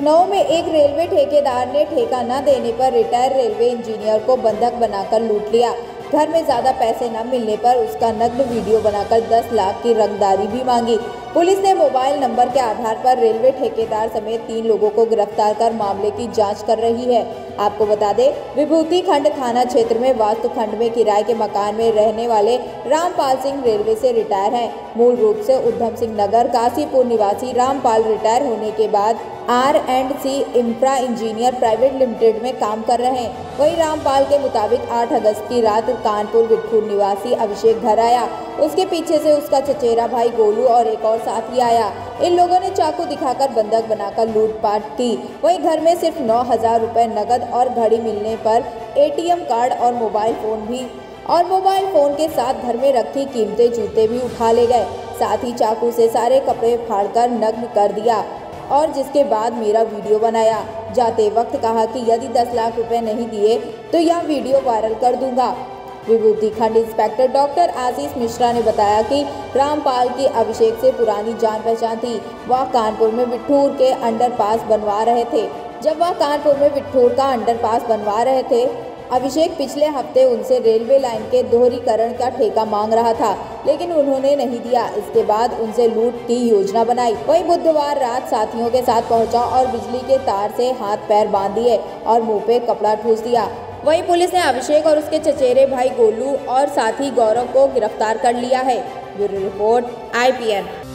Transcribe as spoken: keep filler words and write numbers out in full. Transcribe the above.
लखनऊ में एक रेलवे ठेकेदार ने ठेका न देने पर रिटायर्ड रेलवे इंजीनियर को बंधक बनाकर लूट लिया। घर में ज्यादा पैसे न मिलने पर उसका नग्न वीडियो बनाकर दस लाख की रंगदारी भी मांगी। पुलिस ने मोबाइल नंबर के आधार पर रेलवे ठेकेदार समेत तीन लोगों को गिरफ्तार कर मामले की जांच कर रही है। आपको बता दें, विभूति खंड थाना क्षेत्र में वास्तु खंड में किराए के मकान में रहने वाले रामपाल सिंह रेलवे से रिटायर हैं। मूल रूप से उधम सिंह नगर काशीपुर निवासी रामपाल रिटायर होने के बाद R and C infra engineer private limited में काम कर रहे हैं। वहीं रामपाल के मुताबिक आठ अगस्त की रात कानपुर विठूर निवासी अभिषेक घर आया। उसके पीछे से उसका चचेरा भाई गोलू और एक और साथी आया। इन लोगों ने चाकू दिखाकर बंधक बनाकर लूटपाट की। वहीं घर में सिर्फ नौ हजार रुपए नकद और घड़ी मिलने पर एटीएम कार्ड और मोबाइल फोन भी और मोबाइल फोन के साथ घर में रखी कीमती जूते भी उठा ले गए। साथ ही चाकू से सारे कपड़े फाड़कर नग्न कर दिया और जिसके बाद मेरा वीडियो बनाया। जाते वक्त कहा कि यदि दस लाख रुपए नहीं दिए तो यह वीडियो वायरल कर दूंगा। विभूति खंड इंस्पेक्टर डॉक्टर आशीष मिश्रा ने बताया कि रामपाल की अभिषेक से पुरानी जान पहचान थी। वह कानपुर में विठूर के अंडरपास बनवा रहे थे। जब वह कानपुर में विठूर का अंडरपास बनवा रहे थे, अभिषेक पिछले हफ्ते उनसे रेलवे लाइन के दोहरीकरण का ठेका मांग रहा था, लेकिन उन्होंने नहीं दिया। इसके बाद उनसे लूट की योजना बनाई। वहीं बुधवार रात साथियों के साथ पहुंचा और बिजली के तार से हाथ पैर बांध दिए और मुंह पे कपड़ा ठूस दिया। वहीं पुलिस ने अभिषेक और उसके चचेरे भाई गोलू और साथी गौरव को गिरफ्तार कर लिया है। Bureau report I P N.